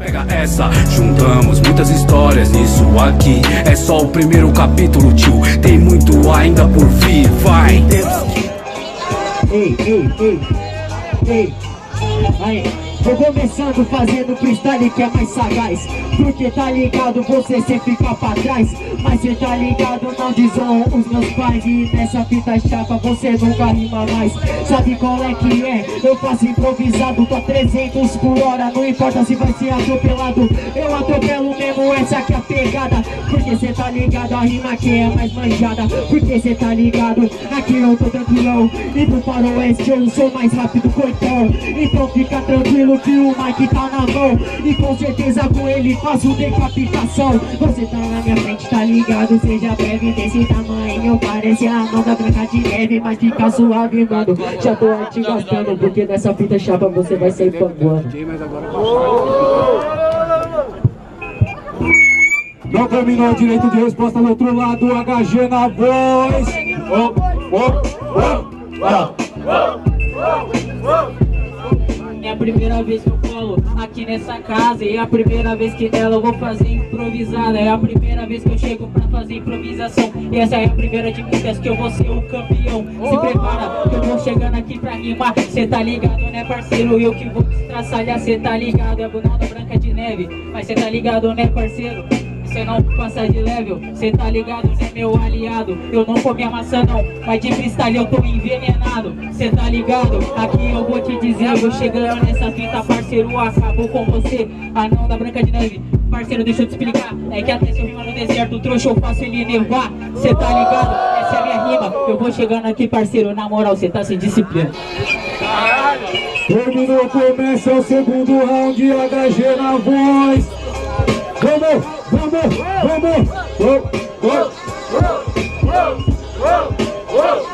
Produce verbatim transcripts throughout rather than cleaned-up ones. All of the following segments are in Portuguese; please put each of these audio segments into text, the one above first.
Pega essa, juntamos muitas histórias nisso aqui. É só o primeiro capítulo, tio. Tem muito ainda por vir, vai. Ei, ei, ei, ei, aí. Vou começando fazendo freestyle que é mais sagaz. Porque tá ligado, você sempre fica pra trás. Mas cê tá ligado, não desonra os meus pais. E nessa fita chapa você nunca rima mais. Sabe qual é que é? Eu faço improvisado, tô a trezentos por hora. Não importa se vai ser atropelado, eu atropelo mesmo, essa que é a pegada. Porque cê tá ligado, a rima aqui é mais manjada. Porque cê tá ligado, aqui eu tô tranquilão. E pro faroeste eu sou mais rápido, coitão. Então fica tranquilo que o Mike tá na mão. E com certeza com ele faço decapitação. Você tá na minha frente, tá ligado? Seja breve desse tamanho, parece a mão da Branca de Neve. Mas fica suave, mano, já tô te gastando. Porque nessa fita chapa você vai sair panguando. Não terminou o direito de resposta do outro lado, H G na voz. Oh, oh, oh, oh, oh, oh. É a primeira vez que eu colo aqui nessa casa. E é a primeira vez que dela eu vou fazer improvisada. É a primeira vez que eu chego pra fazer improvisação. E essa é a primeira de muitas que eu vou ser o campeão. Se prepara que eu vou chegando aqui pra rimar. Cê tá ligado, né parceiro? Eu que vou destraçalhar, cê tá ligado? É a Bunão da Branca de Neve. Mas cê tá ligado, né parceiro? Cê não passa de level, cê tá ligado, né meu aliado? Eu não comi a maçã não, mas de freestyle eu tô envenenado. Cê tá ligado? Aqui eu vou te dizer, eu vou chegando nessa fita, parceiro, acabou com você. Anão da Branca de Neve, parceiro, deixa eu te explicar. É que até se eu rima no deserto, trouxa, eu faço ele nevar. Cê tá ligado? Essa é a minha rima. Eu vou chegando aqui, parceiro, na moral, cê tá sem disciplina. Terminou, começa o segundo round, H G na voz. Vamos, vamos, vamos. Oh, oh, oh, oh,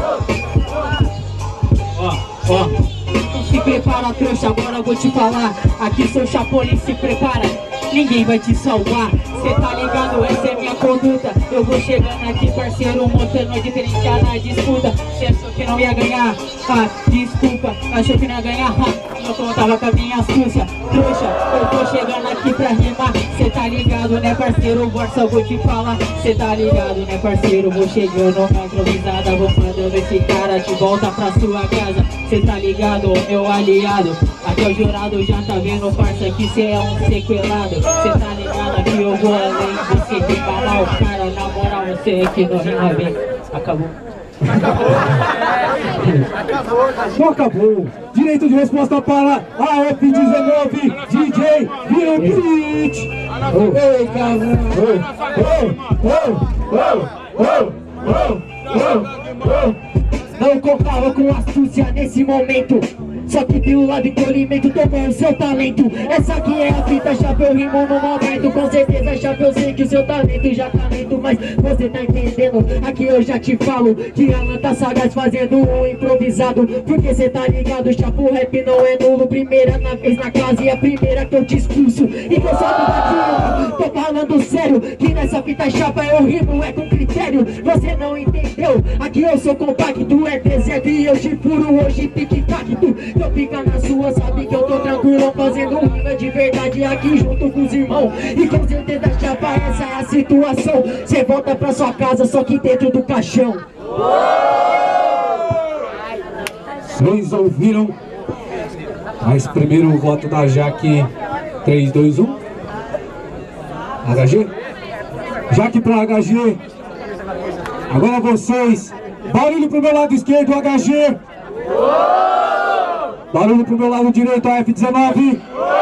oh. Ó, ó. Se prepara, trouxa, agora eu vou te falar. Aqui seu Chapolin, se prepara, ninguém vai te salvar. Cê tá ligado, essa é minha conduta. Eu vou chegando aqui, parceiro, mostrando a diferença na disputa. Cê achou que não ia ganhar? Ah, desculpa, achou que não ia ganhar? Ah, eu contava com a minha astúcia. Trouxa, eu tô chegando aqui pra rimar. Cê tá ligado, né parceiro, Borsa, eu vou te falar. Cê tá ligado, né parceiro, vou chegando na improvisada. Vou mandando esse cara de volta pra sua casa. Cê tá ligado, meu aliado? Aqui é o jurado, já tá vendo, parça, que cê é um sequelado. Cê tá ligado, aqui eu vou além. Você rima mal, cara, na moral, você é que não rima bem. Acabou. Não acabou. Direito de resposta para a F dezenove, D J Vira Beat. Ei, caramba. Não contava com astúcia nesse momento. Só que pelo lado encolhimento tomou o seu talento. Essa aqui é a fita, chapa, eu rimo no momento. Com certeza, chapa, eu sei que o seu talento já tá lento. Mas você tá entendendo, aqui eu já te falo que Alan tá sagaz fazendo um improvisado. Porque cê tá ligado, chapa, o rap não é nulo. Primeira na vez na casa e a primeira que eu te expulso. E que eu sabe daqui, tô falando sério, que nessa fita chapa eu rimo é com critério. Você não entendeu, aqui eu sou compacto, é deserto e eu te furo hoje pique cacto. Eu fica na sua, sabe que eu tô tranquilo fazendo rima de verdade aqui junto com os irmãos. E com certeza chapa, essa é a situação. Cê volta pra sua casa, só que dentro do caixão. Vocês ouviram? Mas primeiro o voto da Jaque. Três, dois, um. H G? Jaque pra H G. Agora vocês. Barulho pro meu lado esquerdo, H G. Barulho pro meu lado direito, a F dezenove.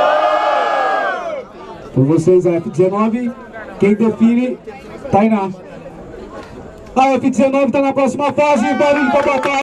Por vocês, a F dezenove. Quem define, Tainá. A F dezenove tá na próxima fase. Barulho pra batalha.